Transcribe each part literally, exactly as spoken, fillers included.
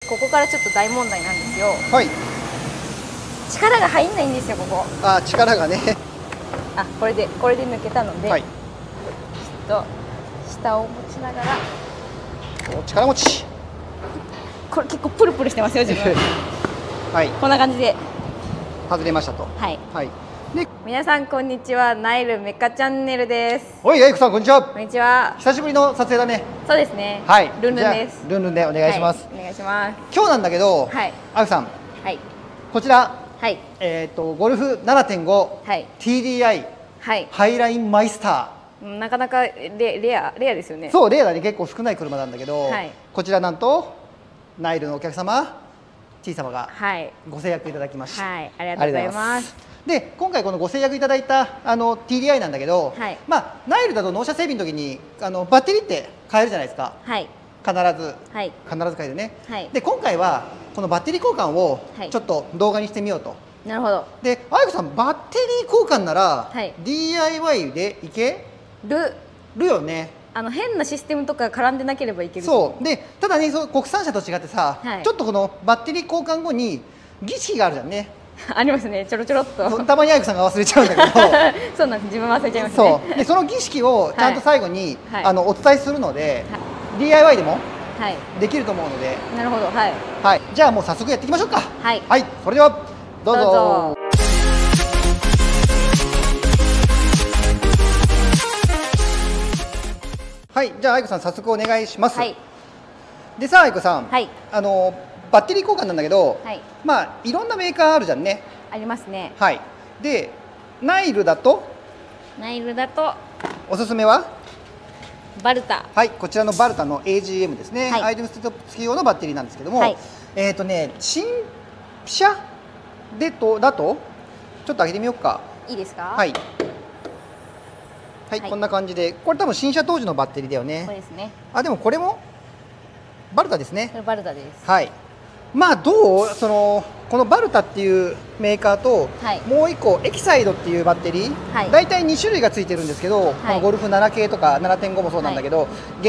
ここからちょっと大問題なんですよ。 はい。 力が入んないんですよ、ここ。 あ、力がね。 あ、これでこれで抜けたので、はい、ちょっと下を持ちながら。 お、力持ち。 これ結構プルプルしてますよ、自分。はい。こんな感じで外れましたと。 はい。 はい。 で、皆さんこんにちは、ナイルメカチャンネルです。 おい、あいこさんこんにちは。 こんにちは。 久しぶりの撮影だね。 そうですね。 はい。 ルンルンです。 ルンルンでお願いします。 はい、お願いします。 今日なんだけど、はい。あいこさん。 はい。 こちら。 はい。 えっとゴルフ ななてんご。はい。ティーディーアイ。はい。ハイラインマイスター。 なかなかレレアレアですよね。 そう、レアだね。結構少ない車なんだけど、はい、こちらなんとナイルのお客様 T 様がご制約いただきました。 はい、ありがとうございます。 で、今回このご制約いただいたあの ティーディーアイ なんだけど、はい、まあナイルだと納車整備の時にあのバッテリーって変えるじゃないですか。はい、必ず、はい、必ず変えるね。はい、で今回はこのバッテリー交換をちょっと動画にしてみようと。 なるほど。 で、あいこさんバッテリー交換なら、はい、ディーアイワイ でいけるるよね。 あの変なシステムとか絡んでなければいける。 そうで、ただね、そう国産車と違ってさ、はい、ちょっとこのバッテリー交換後に儀式があるじゃんね。 ありますね、ちょろちょろっと。 たまにあいこさんが忘れちゃうんだけどそうなんです、自分忘れちゃいますね。 そうで、その儀式をちゃんと最後に、はい、あのお伝えするので、はい、ディーアイワイ でもできると思うので、 なるほど、はい、 はい、じゃあもう早速やっていきましょうか。はい、はい、それではどうぞ。どうぞ。はい、じゃああいこさん早速お願いします。はい、でさあ、あいこさん、はい、あのバッテリー交換なんだけど、はい、まあいろんなメーカーあるじゃんね。 ありますね。はい。 で、ナイルだとナイルだとおすすめはバルタ。 はい、こちらのバルタの エージーエム ですね。はい、アイテムストップ付き用のバッテリーなんですけども、はい、えっとね、新車でとだとちょっと開けてみようか。 いいですか。 はい。はい、はい、こんな感じで、これ多分新車当時のバッテリーだよね。 そうですね。 あ、でもこれもバルタですね。 これバルタです。 はい。まあどう、そのこのバルタっていうメーカーと、はい、もう一個エキサイドっていうバッテリー、はい、大体に種類がついてるんですけど、はい、このゴルフなな系とか ななてんご もそうなんだけど、はい、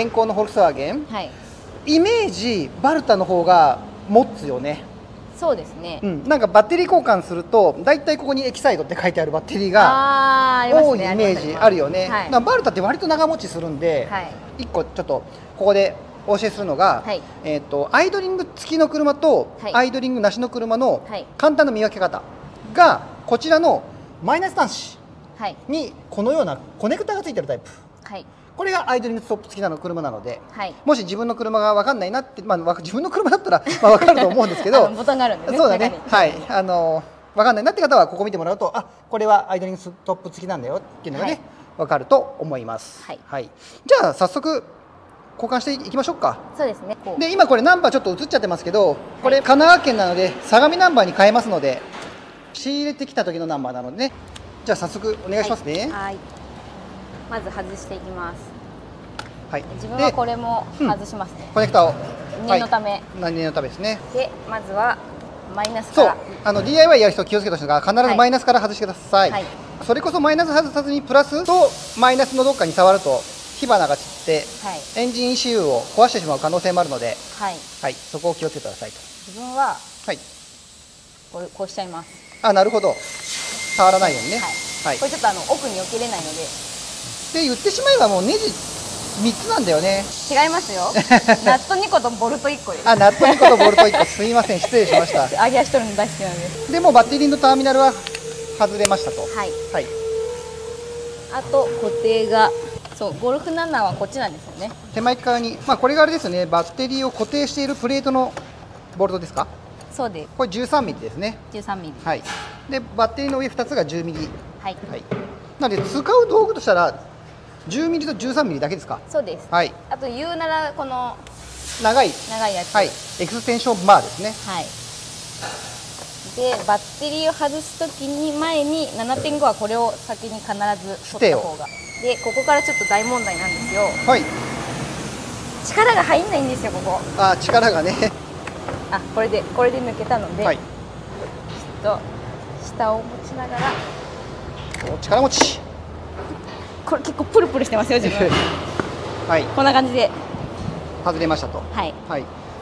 現行のフォルクスワーゲン、はい、イメージバルタの方が持つよね。 そうですね、 うん、なんかバッテリー交換すると大体ここにエキサイドって書いてあるバッテリーが多いイメージあるよね。はい、バルタって割と長持ちするんで、はい、いっこちょっとここでお教えするのが、はい、えーとアイドリング付きの車と、はい、アイドリングなしの車の簡単な見分け方がこちらのマイナス端子にこのようなコネクタがついてるタイプ、はい、これがアイドリングストップ付きなの車なので、はい、もし自分の車が分かんないなって、まあ、自分の車だったらまあ分かると思うんですけどボタンがあるんでね。 そうだね、はい、あの分かんないなって方はここ見てもらうと、あ、これはアイドリングストップ付きなんだよっていうのがね、はい、分かると思います。はい、はい、じゃあ早速交換していきましょうか。そうですね。で、今これナンバーちょっと映っちゃってますけど、これ神奈川県なので相模ナンバーに変えますので、仕入れてきた時のナンバーなのでね。じゃあ早速お願いしますね。はい、 まず外していきます。はい、自分はこれも外しますね。 コネクタを念のため、 念のためですね。 で、まずはマイナスから、 そう、あの ディーアイワイ やる人気をつけてほしいのが必ずマイナスから外してください。それこそマイナス外さずにプラスとマイナスのどっかに触ると火花が散って、はい、エンジン イーシーユー を壊してしまう可能性もあるので、はい、はい、そこを気をつけてくださいと。 自分は、はい、これこうしちゃいます。 あ、なるほど。触らないようにね。はい。 はい、これちょっとあの奥に避けれないので。 で、言ってしまえばもうネジみっつなんだよね。 違いますよ。ナットにことボルトいっこです。 あ、ナットにことボルトいっこ、すいません、失礼しました。 揚げ足取るの大好きなんで。 でもバッテリーのターミナルは外れましたと。はい。はい。 あと固定が。そう、ゴルフななはこっちなんですよね。 手前側に、まあこれがあれですね、バッテリーを固定しているプレートのボルトですか。 そうです。 これじゅうさんミリですね。 じゅうさんミリ。 はい。で、バッテリーの上ふたつがじゅうミリ。はい。はい。なので使う道具としたらじゅうミリとじゅうさんミリだけですか。 そうです。はい。あと言うならこの長い長いやつ。 はい。エクステンションバーですね。はい。 で、バッテリーを外すときに前に ななてんご はこれを先に必ず取った方が。で、ここからちょっと大問題なんですよ。はい。力が入んないんですよ、ここ。 あ、力がね。 あ、これでこれで抜けたので、はい、ちょっと下を持ちながら。 お、力持ち。 これ結構プルプルしてますよ、自分。はい。こんな感じで外れましたと。はい。はい。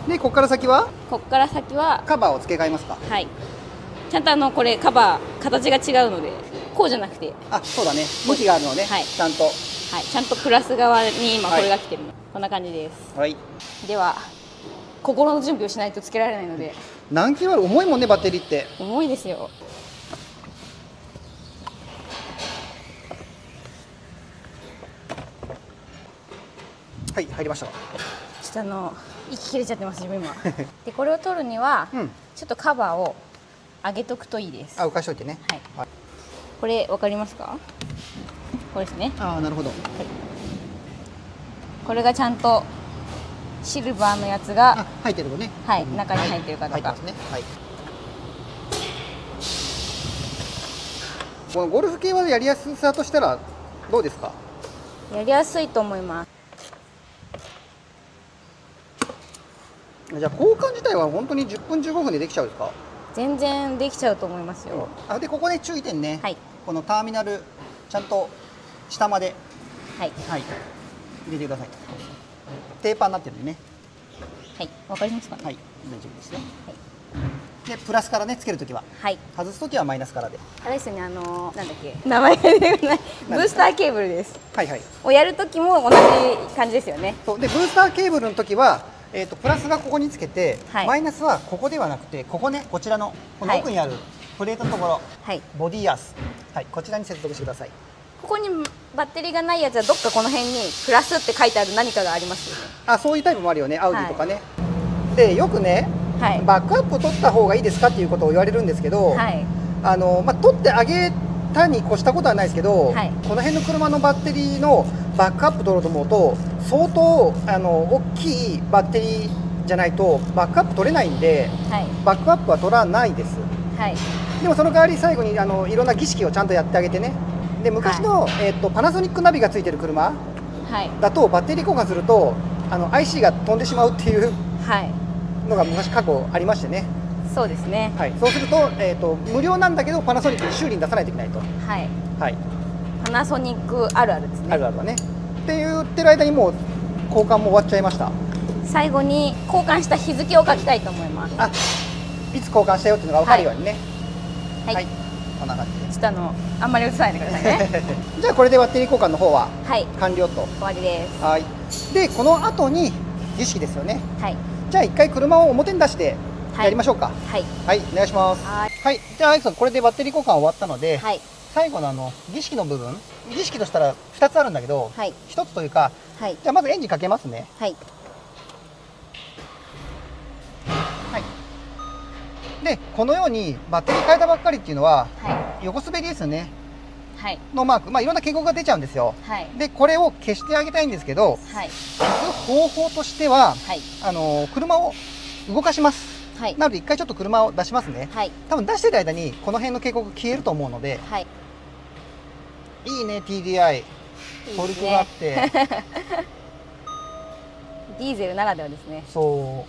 でここから先はここから先はカバーを付け替えますか。 はい、ちゃんとあのこれカバー形が違うのでこうじゃなくて、 あ、そうだね、向きがあるのね、はい、ちゃんと、はい、 ちゃんとプラス側に今これが来てるの、はい、こんな感じです。はい、では心の準備をしないとつけられないので。 何キロある？重いもんね、バッテリーって。 重いですよ。 はい、入りました。ちょっとあの息切れちゃってます自分今でこれを取るには、うん、ちょっとカバーを上げとくといいです。 あ、浮かしといてね。はい、はい、 これわかりますか？これですね。 ああ、なるほど、はい、 これがちゃんとシルバーのやつが入ってるね。 はい、中に入ってるかどうか。 入ってますね。はい。このゴルフ系はやりやすさとしたらどうですか？ やりやすいと思います。 じゃあ交換自体は本当にじゅっぷんじゅうごふんでできちゃうんですか？ 全然できちゃうと思いますよ。 あ、でここね注意点ね。はい。このターミナルちゃんと下まではいはい入れてください。テーパーになってるんでね。 はい、わかりますかね。はい、 大丈夫ですよ。はい。でプラスからねつけるときは、はい、外すときはマイナスからで。 あれですね、あのー、なんだっけ名前が出てこないブースターケーブルです。はいはい。をやるときも同じ感じですよね。 そうでブースターケーブルのときは、えーとプラスがここにつけて、はい、マイナスはここではなくてここね、こちらのこの奥にあるプレートのところ、はい、ボディアース、はい、こちらに接続してください。 ここにバッテリーがないやつはどっかこの辺にプラスって書いてある何かがありますよね。 あ、そういうタイプもあるよね、アウディとかね。はい、でよくね、はい、バックアップ取った方がいいですかっていうことを言われるんですけど、はい、あのまあ、取ってあげたに越したことはないですけど、はい、この辺の車のバッテリーのバックアップ取ろうと思うと相当あの大きいバッテリーじゃないとバックアップ取れないんで、はい、バックアップは取らないです。はい、でもその代わり最後にあのいろんな儀式をちゃんとやってあげてね。で昔の、はい、えー、とパナソニックナビがついてる車だと、はい、バッテリー交換するとあの アイシー が飛んでしまうっていうのが昔過去ありましてね。 そうですね、 はい、そうすると、えー、と無料なんだけどパナソニックに修理に出さないといけないと。はい、 はい、パナソニックあるあるですね。 あるあるだねって言ってる間にもう交換も終わっちゃいました。 最後に交換した日付を書きたいと思います。 あ、いつ交換したよっていうのが分かるようにね。はい、はい、こんな感じでちょっとあのあんまり映さないでくださいねじゃあこれでバッテリー交換の方は完了と、はい、 終わりです。 はい。でこの後に儀式ですよね。はい。じゃあ一回車を表に出してやりましょうか。はい、はい、お願いします。はい、はい、じゃあアイクさんこれでバッテリー交換終わったので、はい、最後のあの儀式の部分、儀式としたらふたつあるんだけど、はい、ひとつというか、はい、じゃあまずエンジンかけますね。はい、はい、でこのようにバッテリー変えたばっかりっていうのは、はい、横滑りですよね、はい、のマーク、まあ、いろんな警告が出ちゃうんですよ。はい、でこれを消してあげたいんですけど、はい、方法としては、はい、あの車を動かします。はい、なので一回ちょっと車を出しますね。はい、多分出してる間にこの辺の警告消えると思うので、はい、いいね ティーディーアイ、トルクがあってディーゼルならではですね。 そう、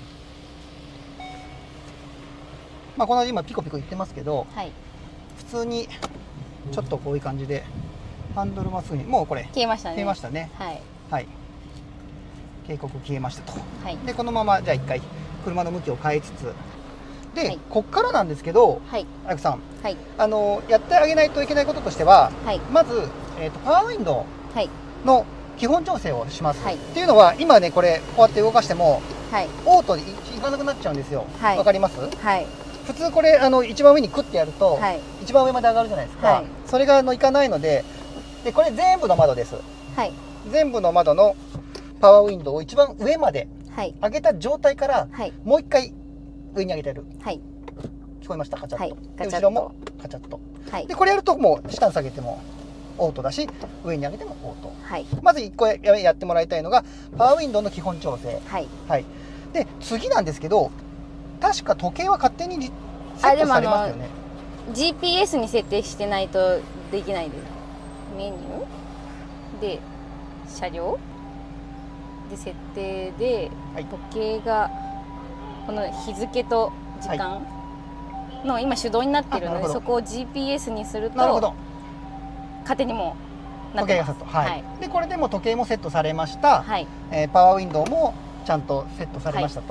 まあこの今ピコピコ言ってますけど、はい、普通にちょっとこういう感じでハンドルまっすぐにもうこれ消えましたね。 消えましたね。はい、はい、警告消えましたと。はい、でこのままじゃあ一回車の向きを変えつつで、はい、こっからなんですけど、はい、アイクさん、はい、あのやってあげないといけないこととしては、はい、まず、えーと、パワーウィンドウの基本調整をします。はい、っていうのは今ねこれこうやって動かしても、はい、オートにいかなくなっちゃうんですよ。わ、はい、かります？はい、普通これあの一番上にクッてやると、はい、一番上まで上がるじゃないですか。はい、それがあのいかないので、でこれ全部の窓です。はい、全部の窓のパワーウィンドウを一番上まで上げた状態から、はい、もう一回上に上げてる。はい、聞こえました？カチャッと。はい、で後ろもカチャッと。はい、でこれやるともう下に下げてもオートだし、上に上げてもオート。はい、まずいっこ や, やってもらいたいのがパワーウィンドウの基本調整。はい、はい、で次なんですけど、確か時計は勝手にセットされますよね。 ジーピーエス に設定してないとできないです。メニューで車両で設定で、はい、時計がこの日付と時間の今手動になっているので、はい、そこを ジーピーエス にすると勝手にもなってます。時計がセット、はいはい、でこれでも時計もセットされました、はい、えー、パワーウィンドウもちゃんとセットされましたと、はい、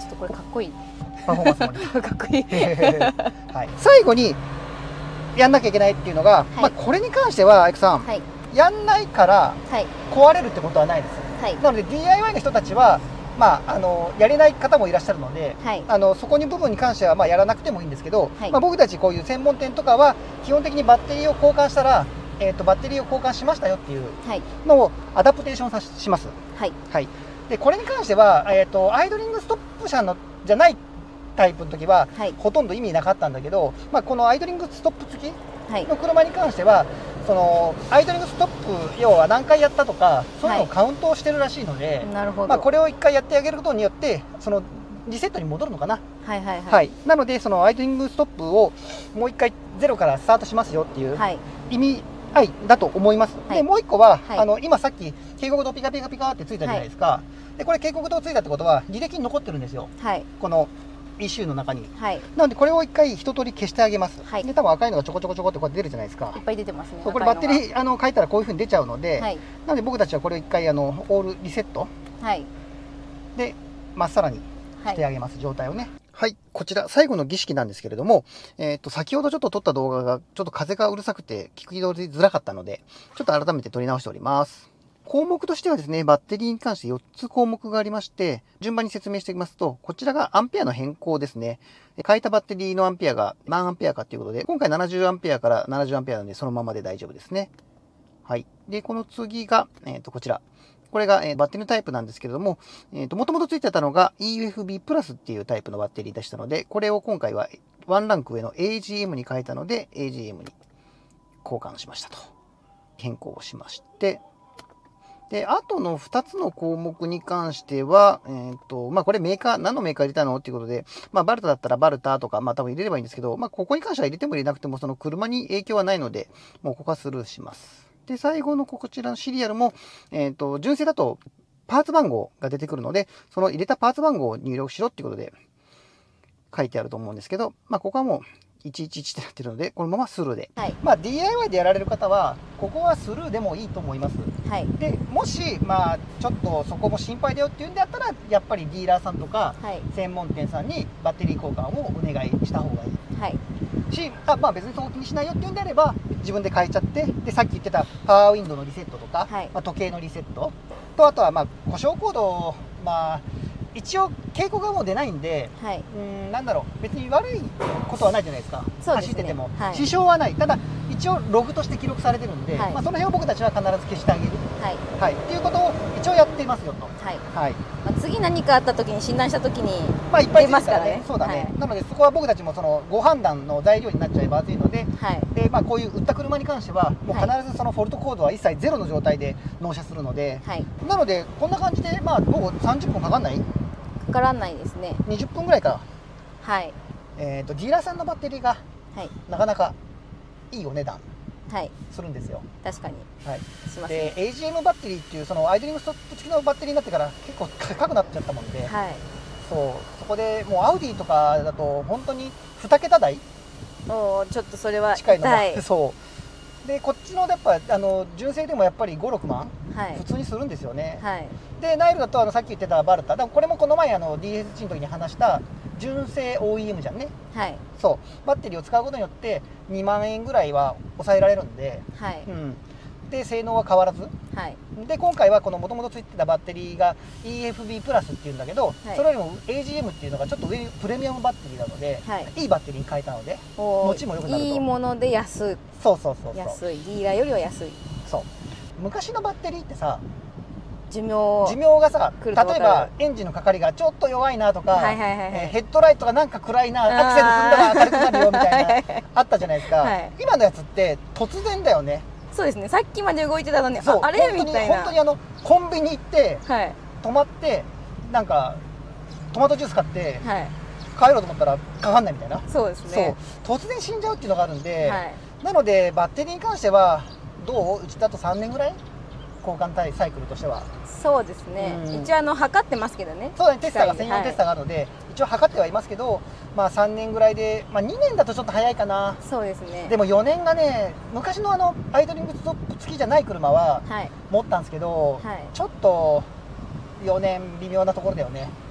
ちょっとこれかっこいいパフォーマンスモニターかっこいいはい、最後にやんなきゃいけないっていうのが、はい、まあこれに関してはアイクさん、はい、やんないから壊れるってことはないです、はい、なので ディーアイワイ の人たちはまあ、あのやれない方もいらっしゃるので、はい、あのそこに部分に関してはまあやらなくてもいいんですけど、はい、まあ僕たちこういう専門店とかは基本的にバッテリーを交換したら、えー、とバッテリーを交換しましたよっていうのをアダプテーションさします。はい、はい、でこれに関しては、えー、とアイドリングストップ車のじゃないタイプの時は、はい、ほとんど意味なかったんだけど、まあ、このアイドリングストップ付きの車に関しては、そのアイドリングストップ要は何回やったとかそういうのをカウントをしてるらしいので、はい、なるほど、まあこれをいっかいやってあげることによってそのリセットに戻るのかな。はいはいはい、はい、なのでそのアイドリングストップをもういっかいゼロからスタートしますよっていう意味合いだと思います。はい、でもういっこは、はい、あの今さっき警告灯ピカピカピカってついたじゃないですか。はい、でこれ警告灯ついたってことは履歴に残ってるんですよ。はい、このイシューの中に、はい、なのでこれを一回一通り消してあげます、はい、で多分赤いのがちょこちょこちょこってこうやって出るじゃないですか。いっぱい出てますね。これバッテリーあの書いたらこういうふうに出ちゃうので、はい、なので僕たちはこれを一回あのオールリセット、はい、でまっさらにしてあげます、はい、状態をね。はい、こちら最後の儀式なんですけれども、えー、と先ほどちょっと撮った動画がちょっと風がうるさくて聞き取りづらかったのでちょっと改めて撮り直しております。項目としてはですね、バッテリーに関してよっつ項目がありまして、順番に説明していきますと、こちらがアンペアの変更ですね。変えたバッテリーのアンペアが何アンペアかということで、今回ななじゅうアンペアからななじゅうアンペアなので、そのままで大丈夫ですね。はい。で、この次が、えっと、こちら。これが、えー、バッテリーのタイプなんですけれども、えっと、もともと付いてたのが イーユーエフビー プラスっていうタイプのバッテリーでしたので、これを今回はワンランク上の エージーエム に変えたので、エージーエム に交換しましたと。変更をしまして、で、あとのふたつの項目に関しては、えっと、まあ、これメーカー、何のメーカー入れたのっていうことで、まあ、バルタだったらバルタとか、まあ、多分入れればいいんですけど、まあ、ここに関しては入れても入れなくても、その車に影響はないので、もうここはスルーします。で、最後のこちらのシリアルも、えっと、純正だとパーツ番号が出てくるので、その入れたパーツ番号を入力しろっていうことで書いてあると思うんですけど、まあ、ここはもう、いちいちいちってなってるので、このままスルーで、はい、まあ ディーアイワイ でやられる方はここはスルーでもいいと思います、はい、でもしまあちょっとそこも心配だよっていうんであったらやっぱりディーラーさんとか専門店さんにバッテリー交換をお願いした方がいい、はい、しあ、まあ、別にそこ気にしないよっていうんであれば自分で変えちゃって、でさっき言ってたパワーウィンドウのリセットとか、はい、まあ、時計のリセットと、あとはまあ故障コード、まあ一応警告がもう出ないんで、はい、うんなんだろう、別に悪いことはないじゃないですか。そうですね、走ってても、はい、支障はない。ただ一応ログとして記録されてるんで、はい、まあその辺を僕たちは必ず消してあげる、はいはい、っていうことを一応やっていますよと。はいはい、まあ、次何かあった時に診断した時にまあいっぱい出ますからね。そうだね、はい、なのでそこは僕たちもそのご判断の材料になっちゃえばまずいので、はい、でまあこういう売った車に関してはもう必ずそのフォルトコードは一切ゼロの状態で納車するので、はい、なのでこんな感じでまあもうさんじゅっぷんかかんない。かからないですね。にじゅっぷんぐらいか。はい。えっとディーラーさんのバッテリーが、はい、なかなかいいお値段するんですよ。確かに。はい。しますね。で エージーエム バッテリーっていうそのアイドリングストップ付きのバッテリーになってから結構高くなっちゃったもんで、はい。そうそこでもうアウディとかだと本当ににけた台。おお、ちょっとそれは近いのがそう。でこっちのやっぱあの純正でもやっぱりご、ろくまん、はい、普通にするんですよね。はい、でナイルだとあのさっき言ってたバルタ、でもこれもこの前あの ディーエスシー の時に話した純正 オーイーエム じゃんね。はい、そうバッテリーを使うことによってにまんえんぐらいは抑えられるんで、はい、うん、で性能は変わらず、はい、で今回はこのもともとついてたバッテリーが イーエフビー プラスっていうんだけど、はい、それよりも エージーエム っていうのがちょっと上プレミアムバッテリーなので、はい、いいバッテリーに変えたので持ちも良くなると。いいもので安い。そうそうそうそう、安い。ディーラーよりは安い。そう昔のバッテリーってさ寿命寿命がさ、例えばエンジンのかかりがちょっと弱いなとか、ヘッドライトがなんか暗いな、アクセル踏んだら明るくなるよみたいなあったじゃないですか、はい、今のやつって突然だよね。そうですね、さっきまで動いてたのにああれみたいな。本当にあのコンビニ行って、はい、止まってなんかトマトジュース買って、はい、帰ろうと思ったらかかんないみたいな。そうですね、そう突然死んじゃうっていうのがあるんで、はい、なのでバッテリーに関してはどううちだとさんねんぐらい交換サイクルとしては。そうですね、うん、一応あの測ってますけどね。そうだね、テスターが専用テスターがあるので、はい、一応測ってはいますけど、まあさんねんぐらいで、まあ、にねんだとちょっと早いかな。そうですね。でもよねんがね、昔のあのアイドリングストップ付きじゃない車は持ったんですけど、はい、ちょっとよねん微妙なところだよね。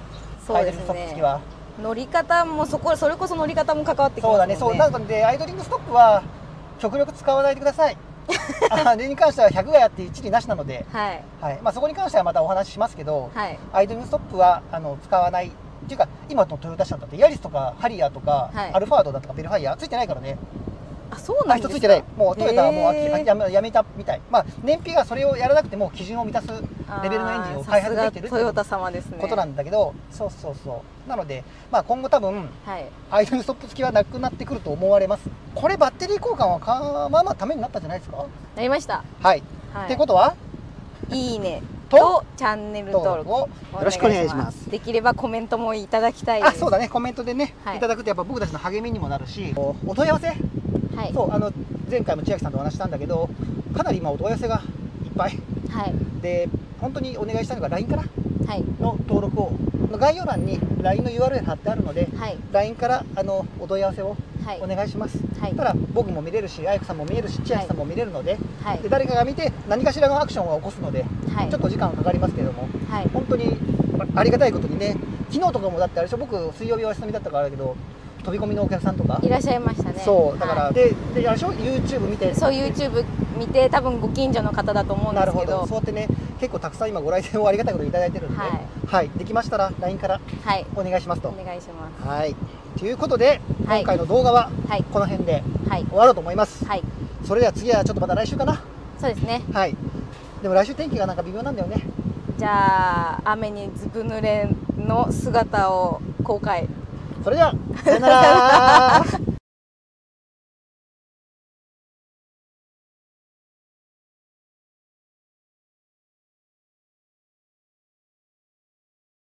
そうですね、アイドリングストップ付きは乗り方もそこそれこそ乗り方も関わってきますもんね。 そうだね。そうなのでアイドリングストップは極力使わないでください。あれに関してはひゃくがやって一理なしなので、はいはい、まあ、そこに関してはまたお話ししますけど、はい、アイドリングストップはあの使わないっていうか、今のトヨタ車だってヤリスとかハリアーとか、はい、アルファードだとかベルファイアついてないからね。 あ、そうなんですか。 人ついてない。もうトヨタはもうやめ、やめたみたい。まあ燃費がそれをやらなくても基準を満たすレベルのエンジンを開発できてるっていうことなんだけど、そうそうそう。なので、まあ、今後多分、はい、アイドルストップ付きはなくなってくると思われます。これバッテリー交換はかまあまあためになったんじゃないですか。 なりました。 はい。って、はい、ことはいいねとチャンネル登録をよろしくお願いします。 できればコメントもいただきたいです。 あ、そうだね。コメントでね、はい、いただくとやっぱ僕たちの励みにもなるし、お問い合わせ、はい、そうあの前回も千秋さんとお話したんだけど、かなり今お問い合わせがいっぱい、はい、で本当にお願いしたのが ライン からの登録を、概要欄に ライン の ユーアールエル 貼ってあるので、はい、ライン からあのお問い合わせをお願いします。はい、ただ僕も見れるし、あやこさんも見えるし、千秋さんも見れるので、はい、で誰かが見て何かしらのアクションは起こすので、はい、ちょっと時間はかかりますけれども、はい、本当にありがたいことにね、昨日とかもだってあれでしょ、僕水曜日お休みだったからだけど、飛び込みのお客さんとかいらっしゃいましたね。 そうだから、はい、でであれでしょ、 YouTube 見て、 そう YouTube 見て、多分ご近所の方だと思うんですけど、なるほど、 そうやってね、結構たくさん今ご来店をありがたいこといただいてるんで、はい、はい、できましたら ライン からお願いしますと。 お願いします。 はい、ということで、はい、今回の動画はこの辺で終わろうと思います。はい、それでは次はちょっとまた来週かな。 そうですね。 はい。でも来週天気がなんか微妙なんだよね。 じゃあ雨にずぶ濡れの姿を公開。 それではさよなら。